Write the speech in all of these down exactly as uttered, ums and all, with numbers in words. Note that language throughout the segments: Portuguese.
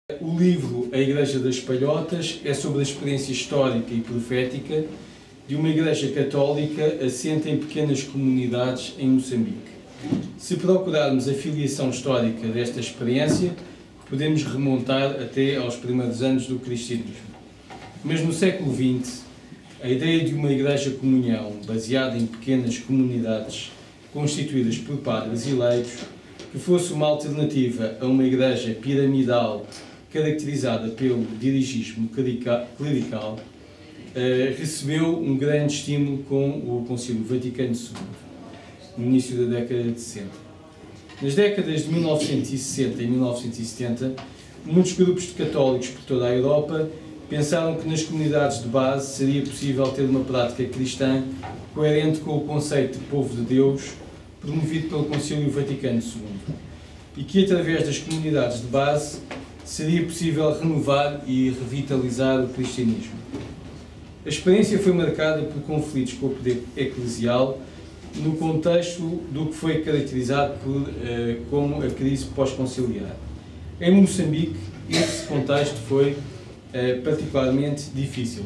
O livro A Igreja das Palhotas é sobre a experiência histórica e profética de uma igreja católica assente em pequenas comunidades em Moçambique. Se procurarmos a filiação histórica desta experiência, podemos remontar até aos primeiros anos do cristianismo. Mas no século vinte, a ideia de uma igreja-comunhão baseada em pequenas comunidades constituídas por padres e leigos, que fosse uma alternativa a uma igreja piramidal caracterizada pelo dirigismo clerical, eh, recebeu um grande estímulo com o Concílio Vaticano segundo, no início da década de sessenta. Nas décadas de mil novecentos e sessenta e mil novecentos e setenta, muitos grupos de católicos por toda a Europa pensaram que nas comunidades de base seria possível ter uma prática cristã coerente com o conceito de povo de Deus promovido pelo Concílio Vaticano segundo, e que através das comunidades de base seria possível renovar e revitalizar o cristianismo. A experiência foi marcada por conflitos com o poder eclesial no contexto do que foi caracterizado por, eh, como a crise pós-conciliar. Em Moçambique, esse contexto foi eh, particularmente difícil.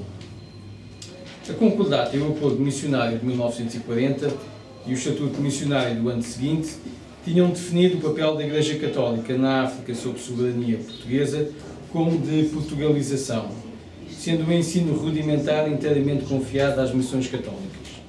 A Concordata e o Acordo Missionário de mil novecentos e quarenta e o Estatuto Missionário do ano seguinte tinham definido o papel da Igreja Católica na África sob soberania portuguesa como de portugalização, sendo o ensino rudimentar inteiramente confiado às missões católicas.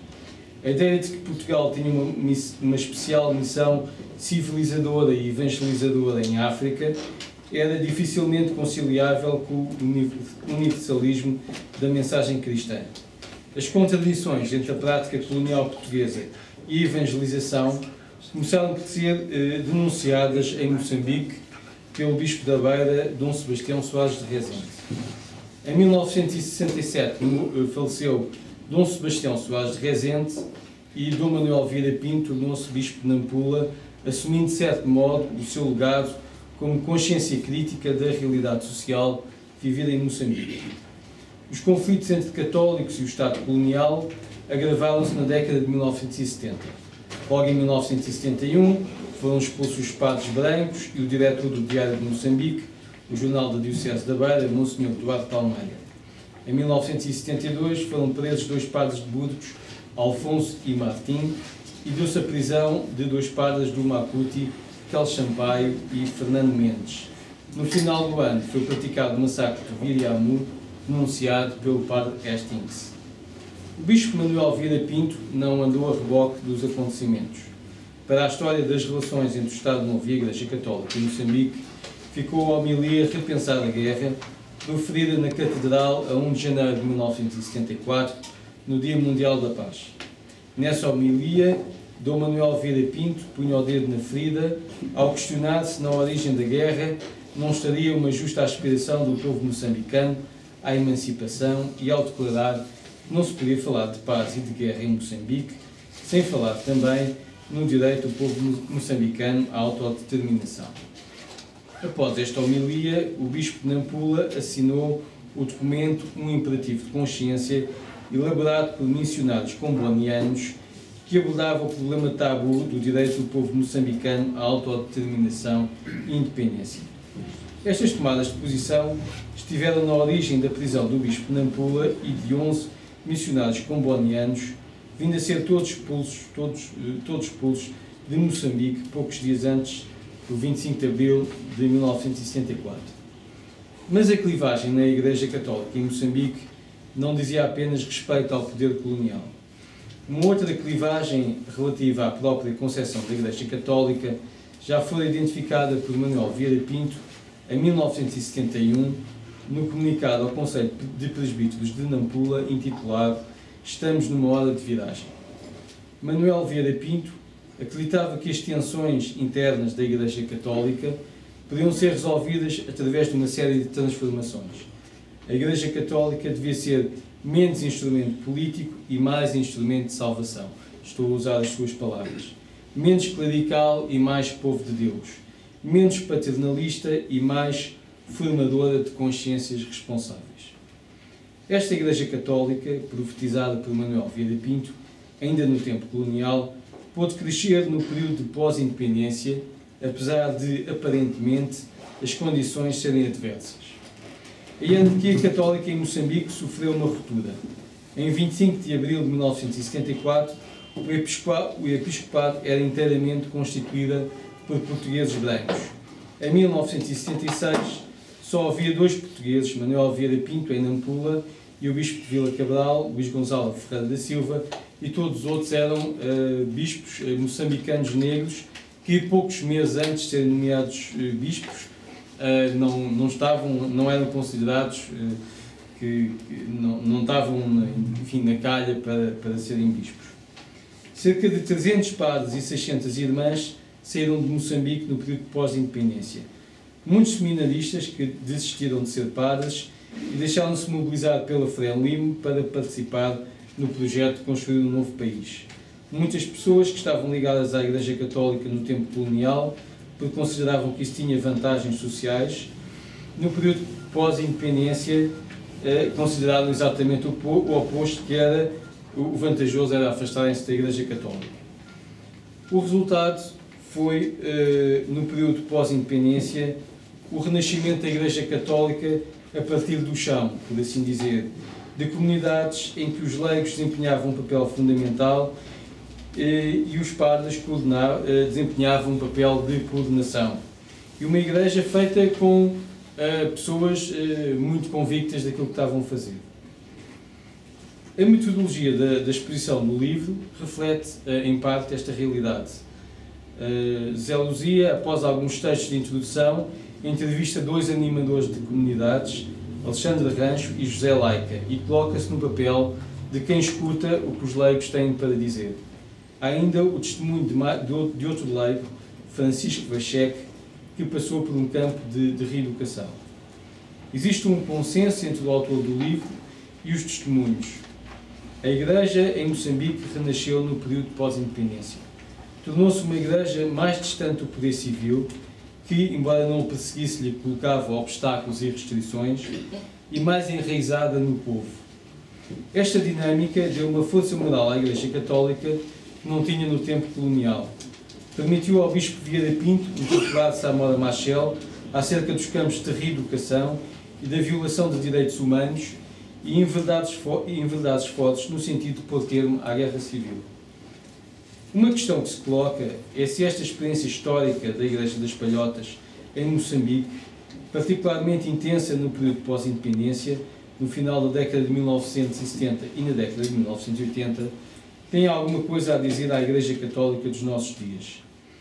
A ideia de que Portugal tinha uma, uma especial missão civilizadora e evangelizadora em África era dificilmente conciliável com o universalismo da mensagem cristã. As contradições entre a prática colonial portuguesa e a evangelização começaram por ser eh, denunciadas em Moçambique pelo Bispo da Beira, Dom Sebastião Soares de Rezende. Em mil novecentos e sessenta e sete faleceu Dom Sebastião Soares de Rezende e Dom Manuel Vieira Pinto, nosso Bispo de Nampula, assumindo de certo modo o seu legado como consciência crítica da realidade social vivida em Moçambique. Os conflitos entre católicos e o Estado colonial agravaram-se na década de mil novecentos e setenta. Logo em mil novecentos e setenta e um foram expulsos os padres brancos e o diretor do Diário de Moçambique, o jornal da Diocese da Beira, Monsenhor Duarte Palmeira. Em mil novecentos e setenta e dois foram presos dois padres de Burgos, Alfonso e Martim, e deu-se a prisão de dois padres do Maputi, Kel Sampaio e Fernando Mendes. No final do ano foi praticado o massacre de Viriamu, denunciado pelo padre Hastings. O Bispo Manuel Vieira Pinto não andou a reboque dos acontecimentos. Para a história das relações entre o Estado Novo e a Igreja Católica em Moçambique, ficou a homilia Repensar a Guerra, proferida na Catedral a primeiro de janeiro de mil novecentos e setenta e quatro, no Dia Mundial da Paz. Nessa homilia, Dom Manuel Vieira Pinto punha o dedo na ferida ao questionar se na origem da guerra não estaria uma justa aspiração do povo moçambicano à emancipação e ao declarar que não se podia falar de paz e de guerra em Moçambique sem falar também no direito do povo moçambicano à autodeterminação. Após esta homilia, o Bispo de Nampula assinou o documento Um Imperativo de Consciência, elaborado por missionários combonianos, que abordava o problema tabu do direito do povo moçambicano à autodeterminação e independência. Estas tomadas de posição estiveram na origem da prisão do Bispo de Nampula e de onze missionários combonianos, vindo a ser todos expulsos, todos, todos expulsos de Moçambique poucos dias antes do vinte e cinco de abril de mil novecentos e setenta e quatro. Mas a clivagem na Igreja Católica em Moçambique não dizia apenas respeito ao poder colonial. Uma outra clivagem relativa à própria concepção da Igreja Católica já foi identificada por Manuel Vieira Pinto em mil novecentos e setenta e um, no comunicado ao Conselho de Presbíteros de Nampula, intitulado Estamos numa hora de viragem. Manuel Vieira Pinto acreditava que as tensões internas da Igreja Católica podiam ser resolvidas através de uma série de transformações. A Igreja Católica devia ser menos instrumento político e mais instrumento de salvação. Estou a usar as suas palavras. Menos clerical e mais povo de Deus. Menos paternalista e mais formadora de consciências responsáveis. Esta Igreja Católica, profetizada por Manuel Vieira Pinto, ainda no tempo colonial, pôde crescer no período de pós-independência apesar de, aparentemente, as condições serem adversas. A hierarquia católica em Moçambique sofreu uma ruptura. Em vinte e cinco de abril de mil novecentos e setenta e quatro, o episcopado, o episcopado era inteiramente constituído por portugueses brancos. Em mil novecentos e setenta e seis, só havia dois portugueses, Manuel Vieira Pinto, em Nampula, e o bispo de Vila Cabral, Luís Gonçalo Ferreira da Silva, e todos os outros eram uh, bispos uh, moçambicanos negros, que poucos meses antes de serem nomeados uh, bispos, uh, não, não estavam, não eram considerados, uh, que, que não, não estavam, enfim, na calha para, para serem bispos. Cerca de trezentos padres e seiscentas irmãs saíram de Moçambique no período pós-independência. Muitos seminaristas que desistiram de ser padres e deixaram-se mobilizar pela Frelimo para participar no projeto de construir um novo país. Muitas pessoas que estavam ligadas à Igreja Católica no tempo colonial, porque consideravam que isso tinha vantagens sociais, no período pós-independência eh, consideraram exatamente o, o oposto, que era o vantajoso era afastarem-se da Igreja Católica. O resultado foi, eh, no período pós-independência, o renascimento da Igreja Católica a partir do chão, por assim dizer, de comunidades em que os leigos desempenhavam um papel fundamental eh, e os padres eh, desempenhavam um papel de coordenação. E uma igreja feita com eh, pessoas eh, muito convictas daquilo que estavam a fazer. A metodologia da, da exposição do livro reflete, eh, em parte, esta realidade. Eh, Zé Luzia, após alguns textos de introdução, entrevista dois animadores de comunidades, Alexandre Rancho e José Laica, e coloca-se no papel de quem escuta o que os leigos têm para dizer. Há ainda o testemunho de, de outro leigo, Francisco Vachek, que passou por um campo de, de reeducação. Existe um consenso entre o autor do livro e os testemunhos. A Igreja em Moçambique renasceu no período pós-independência. Tornou-se uma igreja mais distante do poder civil, que, embora não o perseguisse, lhe colocava obstáculos e restrições, e mais enraizada no povo. Esta dinâmica deu uma força moral à Igreja Católica que não tinha no tempo colonial. Permitiu ao bispo Vieira Pinto incorporar-se à Mora Machel acerca dos campos de reeducação e da violação de direitos humanos e enverdados, enverdados fortes no sentido de pôr termo à guerra civil. Uma questão que se coloca é se esta experiência histórica da Igreja das Palhotas em Moçambique, particularmente intensa no período pós-independência, no final da década de mil novecentos e setenta e na década de mil novecentos e oitenta, tem alguma coisa a dizer à Igreja Católica dos nossos dias.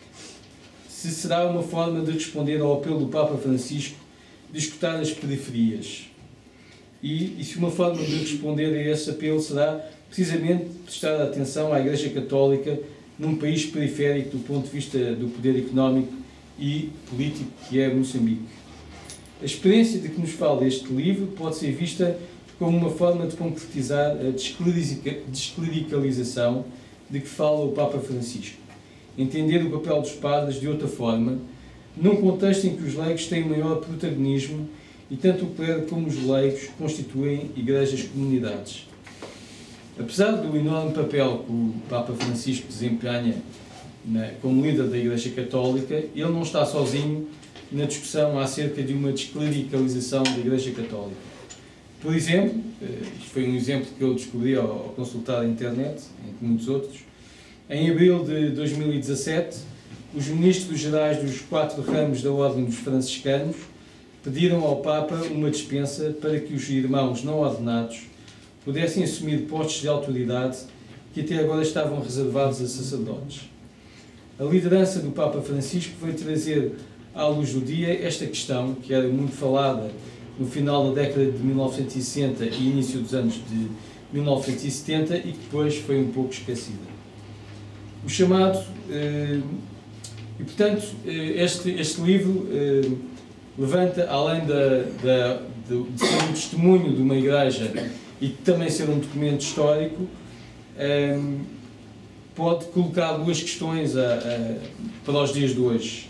Se será uma forma de responder ao apelo do Papa Francisco de escutar as periferias. E, e se uma forma de responder a esse apelo será precisamente prestar atenção à Igreja Católica num país periférico do ponto de vista do poder económico e político que é Moçambique. A experiência de que nos fala este livro pode ser vista como uma forma de concretizar a desclericalização de que fala o Papa Francisco. Entender o papel dos padres de outra forma, num contexto em que os leigos têm maior protagonismo e tanto o clero como os leigos constituem igrejas-comunidades. Apesar do enorme papel que o Papa Francisco desempenha na, como líder da Igreja Católica, ele não está sozinho na discussão acerca de uma desclericalização da Igreja Católica. Por exemplo, isto foi um exemplo que eu descobri ao, ao consultar a internet, entre muitos outros, em abril de dois mil e dezassete, os ministros gerais dos quatro ramos da Ordem dos Franciscanos pediram ao Papa uma dispensa para que os irmãos não ordenados pudessem assumir postos de autoridade que até agora estavam reservados a sacerdotes. A liderança do Papa Francisco veio trazer à luz do dia esta questão, que era muito falada no final da década de mil novecentos e sessenta e início dos anos de mil novecentos e setenta e que depois foi um pouco esquecida. O chamado... Eh, e, portanto, eh, este, este livro eh, levanta, além da, da, de, de ser um testemunho de uma igreja e também ser um documento histórico, eh, pode colocar duas questões a, a, para os dias de hoje.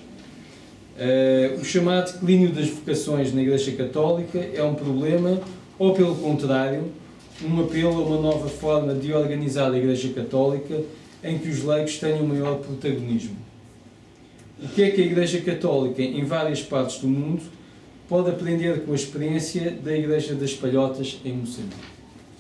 Uh, o chamado declínio das vocações na Igreja Católica é um problema ou, pelo contrário, um apelo a uma nova forma de organizar a Igreja Católica em que os leigos tenham maior protagonismo? O que é que a Igreja Católica, em várias partes do mundo, pode aprender com a experiência da Igreja das Palhotas em Moçambique?